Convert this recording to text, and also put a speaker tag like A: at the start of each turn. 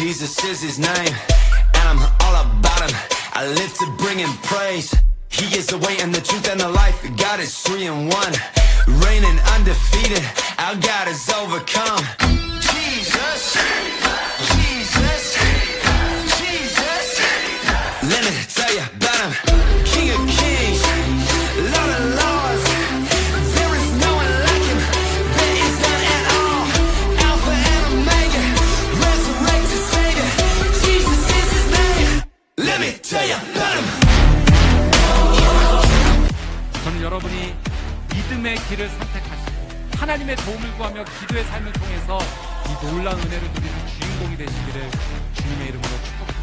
A: Jesus is his name, and I'm all about him. I live to bring him praise. He is the way and the truth and the life. God is 3 in 1, reigning undefeated. Our God is overcome. Jesus, Jesus, Jesus. Let me tell you about him. King of kings, Lord of lords. There is no one like him. There is none at all. Alpha and Omega, resurrected Savior. Jesus is his name. Let me tell you about him.
B: 저는 여러분이 믿음의 길을 선택하시고 하나님의 도움을 구하며 기도의 삶을 통해서 이 놀라운 은혜를 누리는 주인공이 되시기를 주님의 이름으로 축복합니다.